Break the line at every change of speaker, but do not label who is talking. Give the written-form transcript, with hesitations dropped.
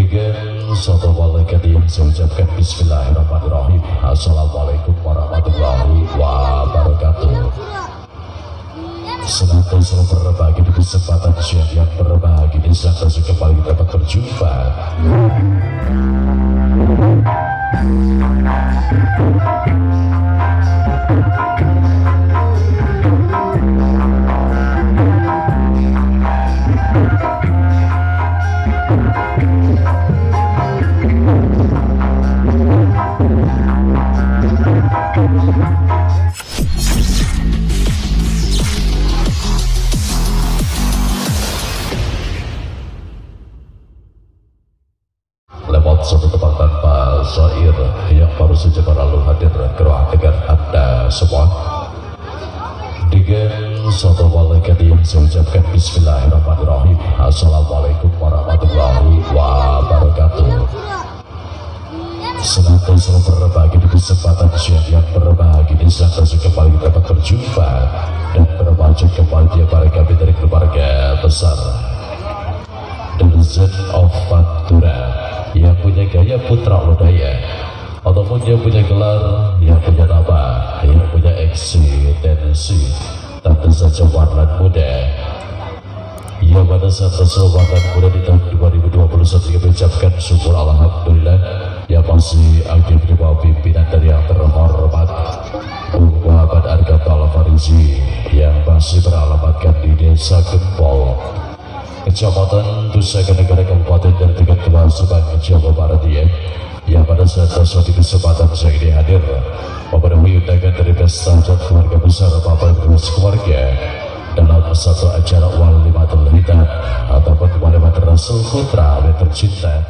Dengan satu malaikat yang saya ucapkan bismillahirrahmanirrahim. Assalamualaikum warahmatullahi wabarakatuh. Senantiasa berbagi di kesempatan siang yang berbahagia di saat kembali dapat berjumpa. Lewat satu tempat tanpa syair yang baru saja berlalu hadir keruang dengan Anda semua. Dengan satu malaikat yang saya ucapkan bismillahirrahmanirrahim. Assalamualaikum warahmatullahi wabarakatuh. Senantiasa berbagi di kesempatan siang yang berbahagia di saat kembali dapat berjumpa dan berbagi kembali para kami dari keluarga besar The Legend of Pantura, yang punya gaya putra lodaya ataupun yang punya gelar, yang punya nama, yang punya eksistensi, tentu saja warna muda. Yang pada saat warna muda di tahun 2021 yang mengucapkan syukur alhamdulillah yang masih aktif di bawah pimpinan dari yang terhormat Bung Muhammad Argatal Farizi yang masih beralamatkan di Desa Gempol, Kecamatan Nusa Negara, Kabupaten dan tingkat Kepulauan Jawa Barat, yang pada saat di kesempatan saya ini hadir memenuhi undangan dari pesta keluarga besar Bapak Ibu keluarga dalam satu acara Walimatul Hitam ataupun Walimatul Rasul Putra yang tercinta.